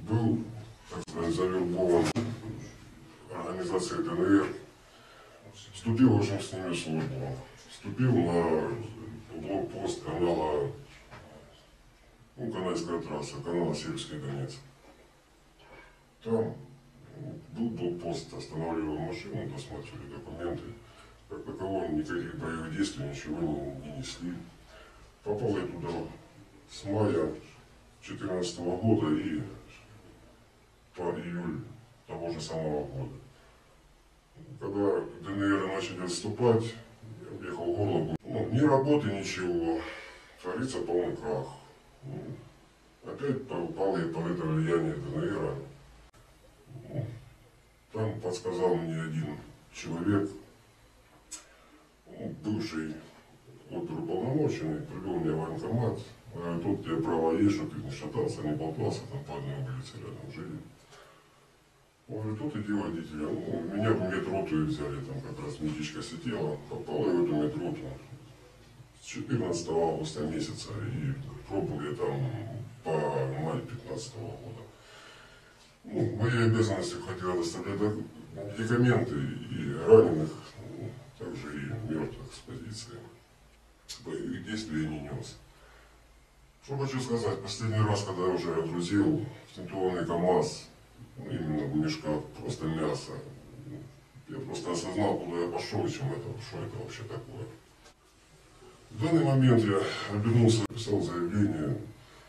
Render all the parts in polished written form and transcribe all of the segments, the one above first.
был, так сказать, завербован организацией ДНР, вступил в общем с ними в службу, вступил на блокпост канала, канальская трасса, канала Северский Донец. Там был блокпост, останавливал машину, досматривали документы. Как такового никаких боевых действий, ничего не несли. Попал я туда с мая 2014 года и по июль того же самого года. Когда ДНР начали отступать, я уехал в Горловку. Ни работы, ничего. Творится полный крах. Опять попал я под это влияние ДНР. Там подсказал мне один человек, бывший оперуполномоченный, привел меня в военкомат. Говорит, тут тебе права есть, чтобы ты не шатался, не болтался, там по одной улице рядом жили. Он говорит, тут иди водителя. Меня в медроту взяли, там как раз медичка сидела, попал я в эту медроту с 14 августа месяца, и пробыл я там по май 15 года. В мои обязанности входило доставлять медикаменты и раненых, также и мертвых с позиции. Боевых действий я не нес. Что хочу сказать, последний раз, когда я уже грузил в тентованный КАМАЗ, именно в мешках просто мясо, я просто осознал, куда я пошел и что это вообще такое. В данный момент я обернулся, написал заявление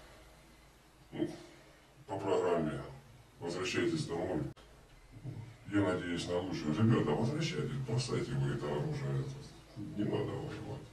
по программе «Возвращайтесь домой». Я надеюсь на лучшее. Ребята, возвращайтесь, бросайте вы это оружие. Не надо воевать.